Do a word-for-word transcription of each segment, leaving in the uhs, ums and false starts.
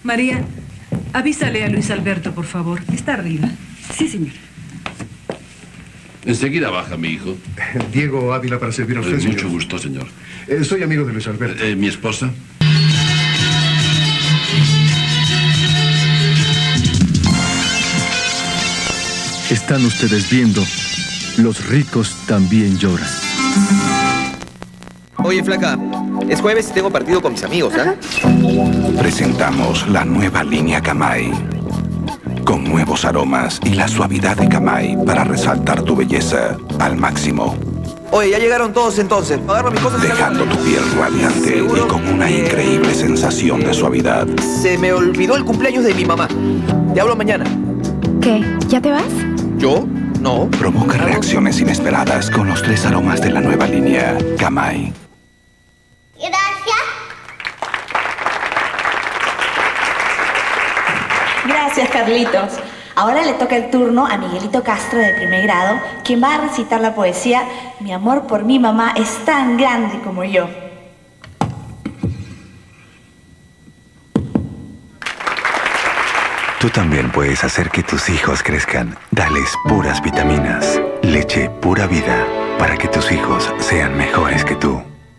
María, avísale a Luis Alberto, por favor. Está arriba. Sí, señor. Enseguida baja, mi hijo. Diego Ávila, para servir a usted, Eh, señor. mucho gusto, señor. Eh, soy amigo de Luis Alberto. Eh, ¿Mi esposa? Están ustedes viendo, los ricos también lloran. Oye, flaca, es jueves y tengo partido con mis amigos, ¿ah? Presentamos la nueva línea Camay. Con nuevos aromas y la suavidad de Camay para resaltar tu belleza al máximo. Oye, ya llegaron todos entonces. Agarro mis cosas. Dejando tu piel radiante y con una increíble sensación de suavidad. Se me olvidó el cumpleaños de mi mamá. Te hablo mañana. ¿Qué? ¿Ya te vas? ¿Yo? No. Provoca reacciones inesperadas con los tres aromas de la nueva línea Camay. Gracias. Gracias, Carlitos. Ahora le toca el turno a Miguelito Castro de primer grado, quien va a recitar la poesía Mi amor por mi mamá es tan grande como yo. Tú también puedes hacer que tus hijos crezcan. Dales puras vitaminas. Leche Pura Vida, para que tus hijos sean mejores que tú.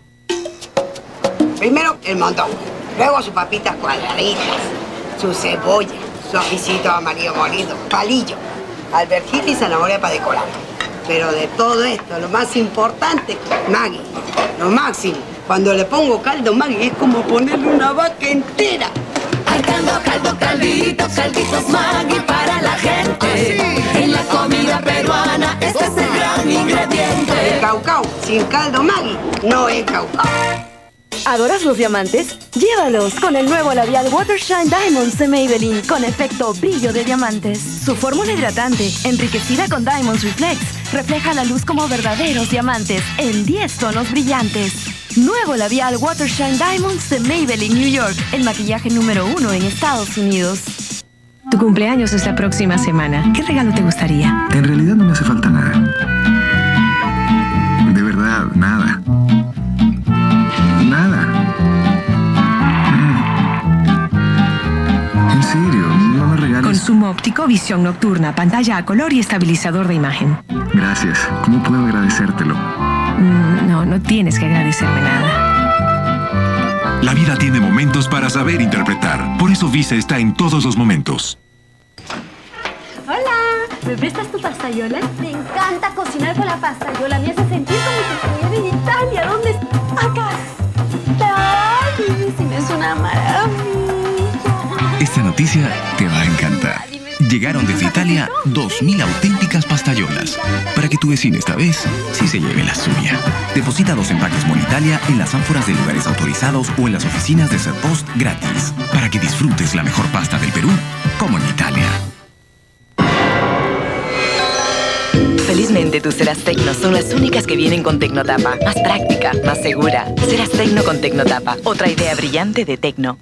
Primero el montón, luego sus papitas cuadraditas, su cebolla, su ajicito amarillo molido, palillo, alverjita y zanahoria para decorar. Pero de todo esto, lo más importante, Maggi, lo máximo. Cuando le pongo caldo Maggi es como ponerle una vaca entera. Hay caldo, caldo, caldito, calditos Maggi para la gente. ¿Ah, sí? En la comida peruana, este es el gran ingrediente. El caucao sin caldo Maggi no es caucao. ¿Adoras los diamantes? Llévalos con el nuevo labial Watershine Diamonds de Maybelline con efecto brillo de diamantes. Su fórmula hidratante, enriquecida con Diamonds Reflex, refleja la luz como verdaderos diamantes en diez tonos brillantes. Nuevo labial Watershine Diamonds de Maybelline New York, el maquillaje número uno en Estados Unidos. Tu cumpleaños es la próxima semana. ¿Qué regalo te gustaría? En realidad no me hace falta nada. De verdad, nada. Nada. Mm. En serio, no me regales. Consumo óptico, visión nocturna, pantalla a color y estabilizador de imagen. Gracias. ¿Cómo puedo agradecértelo? Mm, no, no tienes que agradecerme nada. La vida tiene momentos para saber interpretar. Por eso Visa está en todos los momentos. Hola, ¿me prestas tu pastayola? Me encanta cocinar con la pastayola. Me hace sentir como si estuviera en Italia. ¿Dónde está? Acá. ¡Ay! Sí, es una maravilla. Esta noticia te va a encantar. Llegaron desde Italia dos mil auténticas pastayolas para que tu vecino esta vez sí se lleve la suya. Deposita dos empaques Monitalia en las ánforas de lugares autorizados o en las oficinas de Serpost gratis para que disfrutes la mejor pasta del Perú como en Italia. Felizmente tus ceras Tecno son las únicas que vienen con Tecnotapa. Más práctica, más segura. Ceras Tecno con Tecnotapa. Otra idea brillante de Tecno.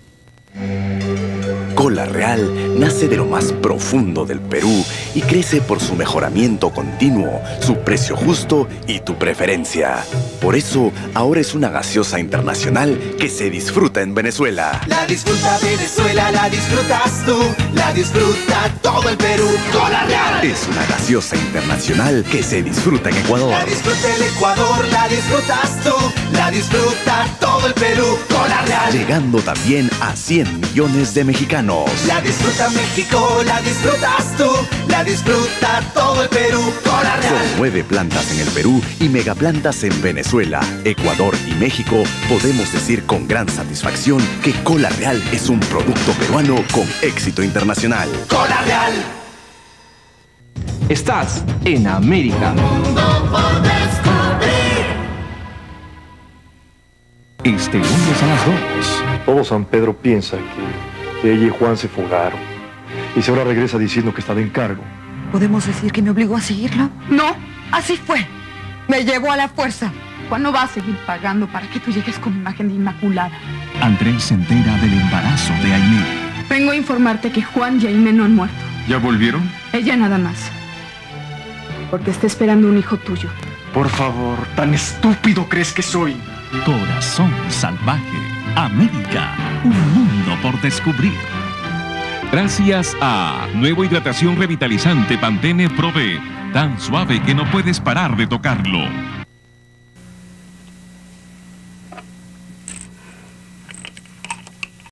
Cola Real nace de lo más profundo del Perú y crece por su mejoramiento continuo, su precio justo y tu preferencia. Por eso, ahora es una gaseosa internacional que se disfruta en Venezuela. La disfruta Venezuela, la disfrutas tú, la disfruta todo el Perú. Cola Real. Es una gaseosa internacional que se disfruta en Ecuador. La disfruta el Ecuador, la disfrutas tú, la disfruta todo el Perú. Cola Real. Llegando también a cien millones de mexicanos. La disfruta México, la disfrutas tú, la disfruta todo el Perú. Cola Real. Con nueve plantas en el Perú y megaplantas en Venezuela, Ecuador y México, podemos decir con gran satisfacción que Cola Real es un producto peruano con éxito internacional. Cola Real. Estás en América. Mundo por descubrir. Este lunes a las dos. Todo San Pedro piensa que ella y Juan se fugaron. Y si ahora regresa diciendo que está de encargo. ¿Podemos decir que me obligó a seguirla? No, así fue. Me llevó a la fuerza. Juan no va a seguir pagando para que tú llegues con imagen de Inmaculada. Andrés se entera del embarazo de Aimee. Vengo a informarte que Juan y Aimee no han muerto. ¿Ya volvieron? Ella nada más. Porque está esperando un hijo tuyo. Por favor, ¿tan estúpido crees que soy? Corazón salvaje. América. Un mundo por descubrir. Gracias a Nuevo Hidratación Revitalizante Pantene Pro B, tan suave que no puedes parar de tocarlo.